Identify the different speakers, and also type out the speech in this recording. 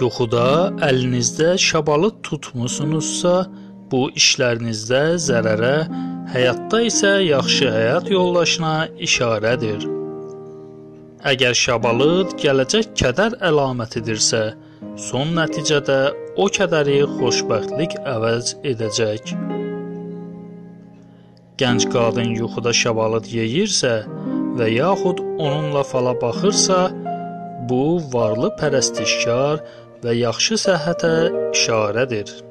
Speaker 1: Yuxuda əlinizdə şabalıd tutmusunuzsa, bu işlərinizdə zərərə, həyatda isə yaxşı həyat yoldaşına işarədir. Əgər şabalıd gələcək kədər əlamətidirsə, son nəticədə o kədəri xoşbəxtlik əvəz edəcək. Gənc qadın yuxuda şabalıd yeyirsə və yaxud onunla fala baxırsa, bu varlı pərəstişkar və yaxşı səhhətə işarədir.